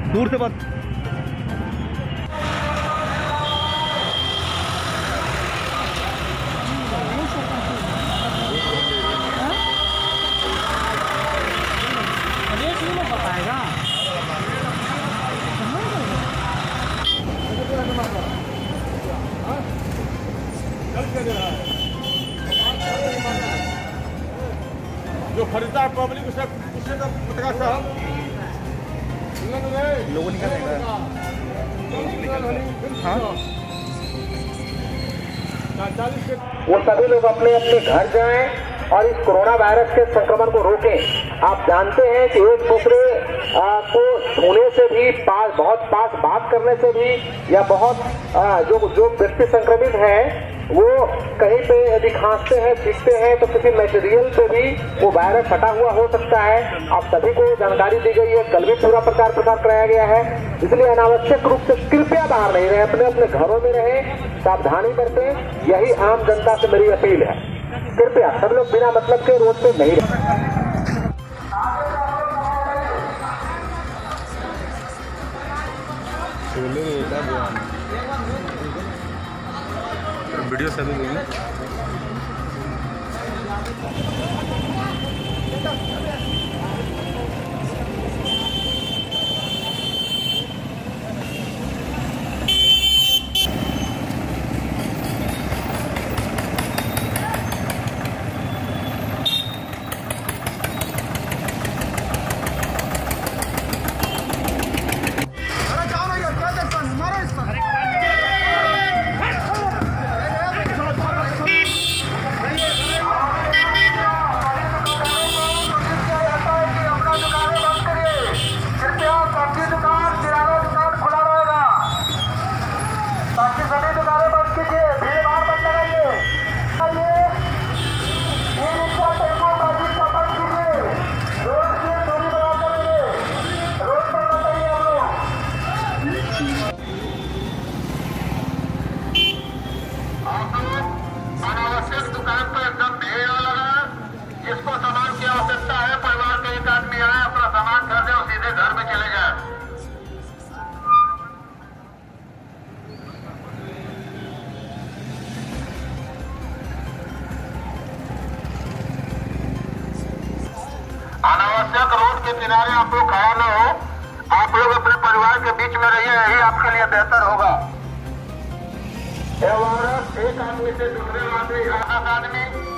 दूर से बात। जो खरीददार पब्लिक उसे तो पता साहब लोगों निकाल वो सभी लोग अपने अपने घर जाएं और इस कोरोना वायरस के संक्रमण को रोकें। आप जानते हैं कि एक दूसरे को छूने से भी बहुत पास बात करने से भी या बहुत जो व्यक्ति संक्रमित है वो कहीं पे यदि खांसते हैं छींकते हैं तो किसी मटेरियल पे भी वो वायरस फटा हुआ हो सकता है। आप सभी को जानकारी दी गई है, कल भी पूरा प्रचार कराया गया है। इसलिए अनावश्यक रूप से कृपया बाहर नहीं रहे, अपने अपने घरों में रहें, सावधानी बरतें। यही आम जनता से मेरी अपील है। कृपया सब लोग बिना मतलब के रोड पे नहीं रहे। वीडियो से देंगे। दुकान पर एकदम भीड़ लगा। जिसको सामान की आवश्यकता है, परिवार के एक आदमी आए, अपना सामान खरीदे और सीधे घर में चले जाए। अनावश्यक रोड के किनारे आप लोग खड़ा न हो। आप लोग अपने परिवार के बीच में रहिए, यही आपके लिए बेहतर होगा। यह वायरस एक आदमी से दूसरे आदमी